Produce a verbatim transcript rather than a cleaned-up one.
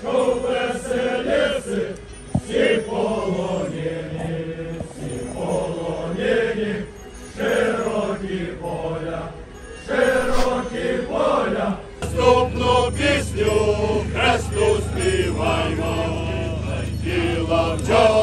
що веселіси, всі полонені, всі полонені, широкі поля, широкі поля, вступну пісню Христу співаймо, тіла вчора.